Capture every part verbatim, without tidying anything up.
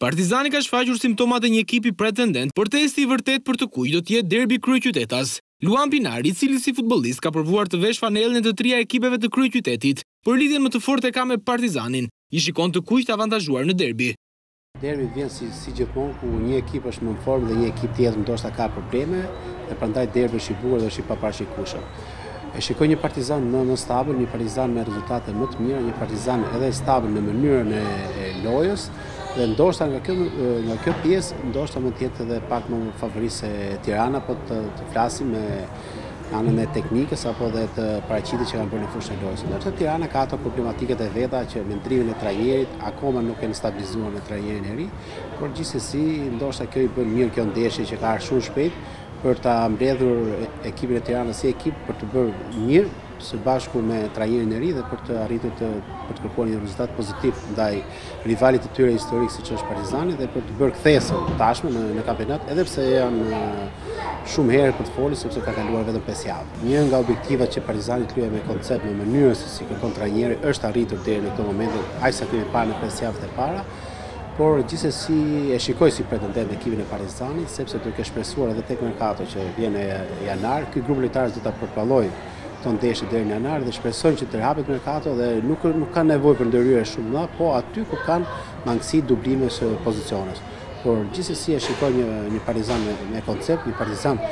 Partizani ka shfaqur simptomat e një ekipi pretendent, por testi i vërtet për të kuq do të jetë derbi kryeqytetas. Luan Pinari, i cili si futbollist ka provuar të vesh fanelën e të trija ekipeve të kryeqytetit, por lidhjen më të fortë e ka me Partizanin, i shikon të kuq të avantazhuar në derbi. Derbi vjen si, si gjithmonë ku një ekip është më në formë dhe një ekip tjetër ndoshta ka probleme, dhe prandaj derbi është i bukur dhe është i paparashikueshëm. E shikoj një Partizan më, më stabil, një Partizan me rezultate më të mira, një Partizan edhe stabil në mënyrën e, e lojës, dhe ndoshta nga kjo, nga kjo pjesë, ndoshta mund të jetë edhe pak më favorise Tirana, po të, të flasim me anën e teknikës apo dhe të paraqitjes që kanë bërë në fushën e lojës. Ndërsa Tirana ka ato problematikat e veta që me ndrimin e trajnerit akoma nuk kanë stabilizuar në trajnerin e ri, por gjithsesi ndoshta kjo i bën mirë kjo ndeshje që ka ardhur shumë shpejt për ta mbledhur ekipin e Tiranës si ekip për të bërë mirë së bashku me trajnerin e ri dhe për të arritur të për të kërkuar një rezultat pozitiv ndaj rivalit të tyre historik siç është Partizani dhe për të bërë kthesën tashmë në, në kampionat, edhe pse janë shumë herë për të folur sepse ka kaluar vetëm pesë javë. Një nga objektivat që Partizani luaj me koncept me mënyrën se si kërkon trajneri është arritur deri në këtë moment, aq sa kemi parë në pesë javët e para. Por gjithsesi e shikoj si pretendent ekipin e Partizanit, sepse duke shpresuar edhe tek merkato që vjen në janar, ky grup lojtarësh do ta përpallojë këto ndeshje deri në janar dhe shpresojnë që të hapet merkato dhe nuk nuk kanë nevojë për ndërhyrje shumë të mëdha, po aty ku kanë mangësi dublimesh pozicionesh. Por gjithsesi e shikoj një një Partizan me, me koncept, një Partizan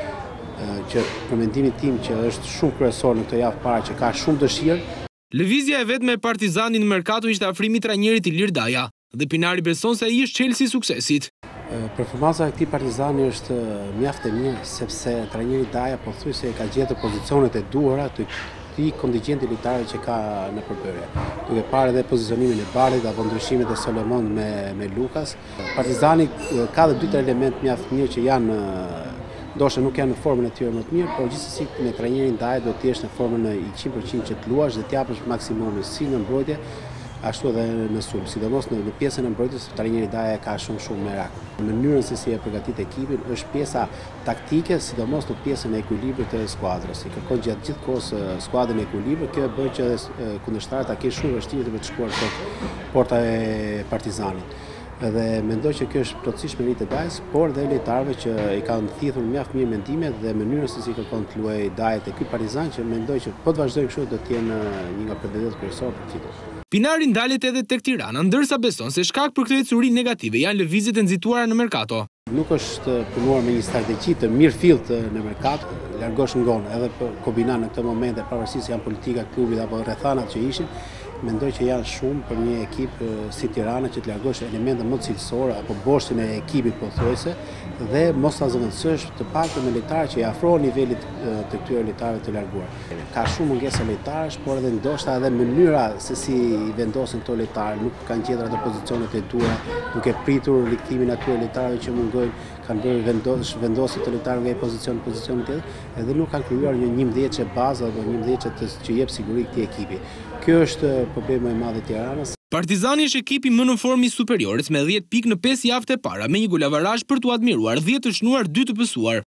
që për mendimin tim që është shumë kryesor në këtë javë para, që ka shumë dëshirë. Lëvizja e vetme e Partizanit në merkato ishte afrimi i trajnerit Ilir Daja, dhe Pinari beson se ai është çelësi i suksesit. Performanca e këtij Partizani është mjaft e mirë sepse trajneri Daja pothuajse ka gjetur pozicionet e duhura të këtij kontingjenti lojtarëve që ka në përbërje. Duke parë edhe pozicionimin e Barit apo ndryshimet e Solomon me me Lukas, Partizani ka edhe dy tre elementë mjaft mirë që janë ndoshta nuk janë në formën e tyre më të mirë, por gjithsesi me trajnerin Daja do të jesh në formën e njëqind përqind që të luash dhe të japësh maksimumin si në mbrojtje ashtu edhe në sulm, sidomos në, në pjesën e mbrojtjes trajneri Daja ka shumë shumë merak. Në mënyrën se si e përgatit ekipin është pjesa taktike, sidomos në pjesën e ekuilibrit të skuadrës. I kërkon gjatë gjithë kohës skuadrën e ekuilibrit, kjo bën që kundërshtarët ta kenë shumë vështirësi për të shkuar tek porta e Partizanit. Dhe mendoj që kjo është plotësisht merit e Dajës, por dhe lojtarëve që i kanë thithur mjaft mirë mendimet dhe mënyrën se si kërkon të luajë Daja te ky Partizan që mendoj që po të vazhdojnë kështu do të jenë një nga pretendentët kryesorë për titull. Pinari ndalet edhe tek Tirana, ndërsa beson se shkak për këtë ecuri negative janë lëvizjet e nxituara në merkato. Nuk është punuar me një strategji të mirë fillt në merkato, largosh ngon edhe për Kobinan në këtë moment, pavarësisht se janë politika e klubit apo rrethanat që ishin. Mendoj që janë shumë për një ekip si Tirana që të largosh elemente më cilësore apo boshtin e ekipit pothuajse dhe mos ta zëvendësosh të paktën me lojtarë që i afrohen nivelit të këtyre lojtarëve të larguar. Ka shumë mungesa lojtarësh, por edhe ndoshta edhe mënyra se si i vendosin këto lojtarë, nuk kanë gjetur ato pozicionet e duhura, duke pritur riktimin atyre lojtarëve që mungojnë, kanë bërë vendos, vendosje të lojtarëve nga një pozicion në pozicion tjetër, edhe nuk kanë krijuar një njëmbëdhjeçe bazë apo njëmbëdhjeçe që jep siguri këtij ekipi. Kjo është problemi i madh i Tiranës. Partizani është ekipi më në formë i superiores me dhjetë pikë në pesë javët e para me një golavarazh për t'u admiruar, dhjetë të shnuar, dy të pësuar.